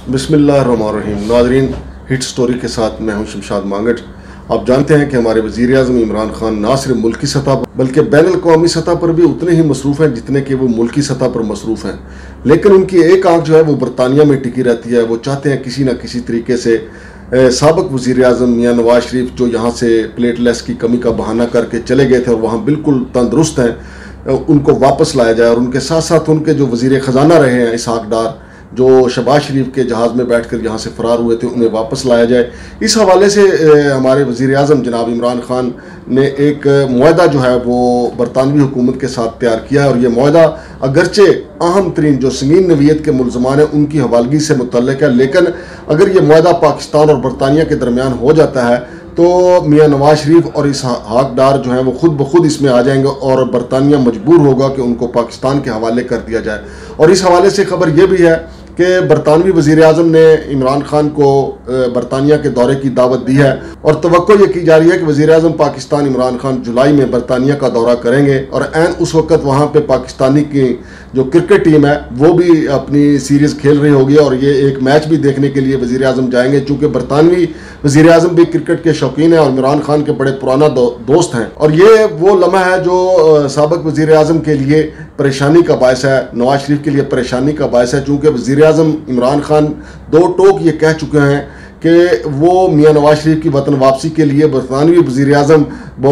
बिस्मिल्लाहिर्रहमानिर्रहीम। नाज़रीन, hit story के साथ मैं हूं शमशाद मांगट। आप जानते हैं कि हमारे वज़ीर आज़म इमरान खान ना सिर्फ मुल्की सतह पर बल्कि बैन अल-अक़वामी सतह पर भी उतने ही मसरूफ़ हैं जितने कि वो मुल्की सतह पर मसरूफ़ हैं। लेकिन उनकी एक आंख जो है वो बरतानिया में टिकी रहती है। वो चाहते हैं किसी न किसी तरीके से साबिक़ वज़ीर आज़म मियाँ नवाज शरीफ, जो यहाँ से प्लेटलेट्स की कमी का बहाना करके चले गए थे और वहाँ बिल्कुल तंदुरुस्त हैं, उनको वापस लाया जाए। और उनके साथ साथ उनके जो वज़ीर ख़जाना रहे हैं इसहाक़ डार, जो शहबाज शरीफ के जहाज़ में बैठकर यहाँ से फ़रार हुए थे, उन्हें वापस लाया जाए। इस हवाले से हमारे वज़ीर आज़म जनाब इमरान खान ने एक मुआहदा जो है वो बरतानवी हुकूमत के साथ तैयार किया है। और ये मुआहदा अगरचे अहम तरीन जो संगीन नवीयत के मुलज़मान हैं उनकी हवालगी से मुतल्लिक़ है, लेकिन अगर ये मुआहदा पाकिस्तान और बरतानिया के दरमियान हो जाता है तो मियाँ नवाज शरीफ और इसहाक़ डार जो है वो खुद ब खुद इसमें आ जाएंगे और बरतानिया मजबूर होगा कि उनको पाकिस्तान के हवाले कर दिया जाए। और इस हवाले से खबर ये भी है कि बरतानवी वज़ीर आज़म ने इमरान खान को बरतानिया के दौरे की दावत दी है और तवक्को ये की जा रही है कि वज़ीर आज़म पाकिस्तान इमरान खान जुलाई में बरतानिया का दौरा करेंगे। और ऐन उस वक़्त वहाँ पे पाकिस्तानी की जो क्रिकेट टीम है वो भी अपनी सीरीज़ खेल रही होगी और ये एक मैच भी देखने के लिए वज़ीर आज़म जाएंगे, चूँकि बरतानवी वज़ीर आज़म भी क्रिकेट के शौकीन हैं और इमरान खान के बड़े पुराना दोस्त हैं। और ये वो लम्हा है जो साबिक़ वज़ीर आज़म के लिए परेशानी का बायस है, नवाज शरीफ के लिए परेशानी का बायस है, चूँकि वज़ीर आज़म इमरान खान दो टोक ये कह चुके हैं कि वो मियाँ नवाज शरीफ की वतन वापसी के लिए बरतानवी वज़ीर आज़म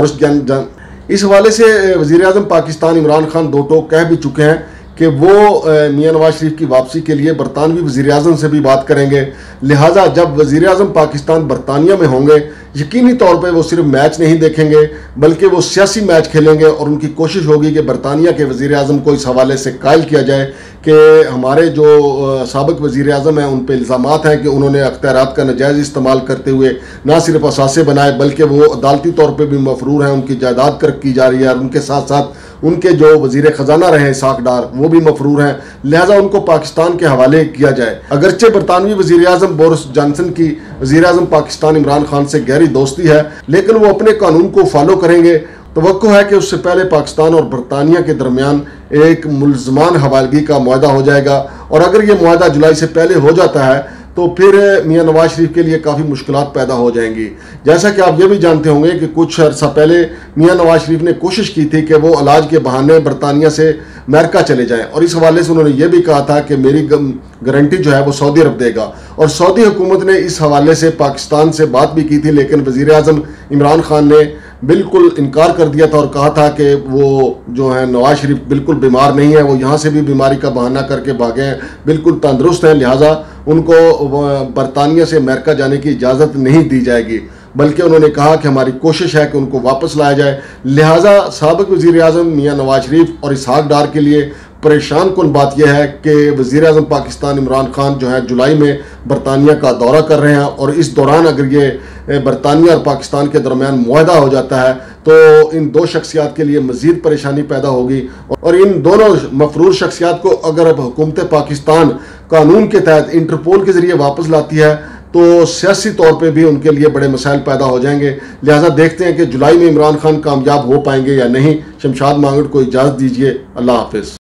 इस हवाले से वज़ीर आज़म पाकिस्तान इमरान खान दो टोक कह भी चुके हैं कि वो मियाँ नवाज शरीफ की वापसी के लिए बरतानवी वज़ीर आज़म से भी बात करेंगे। लिहाजा जब वज़ीर आज़म पाकिस्तान बरतानिया में होंगे, यकीनी तौर पे वो सिर्फ मैच नहीं देखेंगे बल्कि वो सियासी मैच खेलेंगे और उनकी कोशिश होगी कि बरतानिया के वज़ीर आज़म को इस हवाले से कायल किया जाए कि हमारे जो साबिक़ वज़ीर आज़म हैं उन पर इल्ज़ामात हैं कि उन्होंने अख्तियारात का नाजायज़ इस्तेमाल करते हुए ना सिर्फ असासे बनाए बल्कि वो अदालती तौर पर भी मफरूर हैं, उनकी जायदाद कर्क की जा रही है और उनके साथ साथ उनके जो वज़ीर ख़जाना रहे इसहाक़ डार वो भी मफरूर हैं। लिहाजा उनको पाकिस्तान के हवाले किया जाए। अगरचे बरतानवी वज़ीर आज़म बोरिस जॉनसन की वज़ीर आज़म पाकिस्तान इमरान खान से गहरी दोस्ती है, लेकिन वो अपने कानून को फॉलो करेंगे। तवक्को है कि उससे पहले पाकिस्तान और बरतानिया के दरमियान एक मुलज़मान हवालगी का मुआहदा हो जाएगा। और अगर ये मुआहदा जुलाई से पहले हो जाता है तो फिर मियाँ नवाज शरीफ के लिए काफ़ी मुश्किलात पैदा हो जाएंगी। जैसा कि आप ये भी जानते होंगे कि कुछ अर्सा पहले मियाँ नवाज शरीफ ने कोशिश की थी कि वो इलाज के बहाने बरतानिया से अमेरिका चले जाएं और इस हवाले से उन्होंने ये भी कहा था कि मेरी गारंटी जो है वो सऊदी अरब देगा। और सऊदी हुकूमत ने इस हवाले से पाकिस्तान से बात भी की थी, लेकिन वज़ीर आज़म इमरान खान ने बिल्कुल इनकार कर दिया था और कहा था कि वो जो है नवाज शरीफ बिल्कुल बीमार नहीं है, वो यहाँ से भी बीमारी का बहाना करके भागे हैं, बिल्कुल तंदुरुस्त हैं, लिहाजा उनको बरतानिया से अमेरिका जाने की इजाज़त नहीं दी जाएगी। बल्कि उन्होंने कहा कि हमारी कोशिश है कि उनको वापस लाया जाए। लिहाजा साबिक़ वज़ीर आज़म मियाँ नवाज शरीफ और इसहाक़ डार के लिए परेशान कुन बात यह है कि वज़ीर आज़म पाकिस्तान इमरान खान जो है जुलाई में बरतानिया का दौरा कर रहे हैं और इस दौरान अगर ये बरतानिया और पाकिस्तान के दरमियान मुआहदा हो जाता है तो इन दो शख्सियात के लिए मज़ीद परेशानी पैदा होगी। और इन दोनों मफरूर शख्सियात को अगर हुकूमत पाकिस्तान कानून के तहत इंटरपोल के ज़रिए वापस लाती है तो सियासी तौर पे भी उनके लिए बड़े मसाइल पैदा हो जाएंगे। लिहाजा देखते हैं कि जुलाई में इमरान खान कामयाब हो पाएंगे या नहीं। शमशाद मांगट को इजाज़त दीजिए। अल्लाह हाफ़िज़।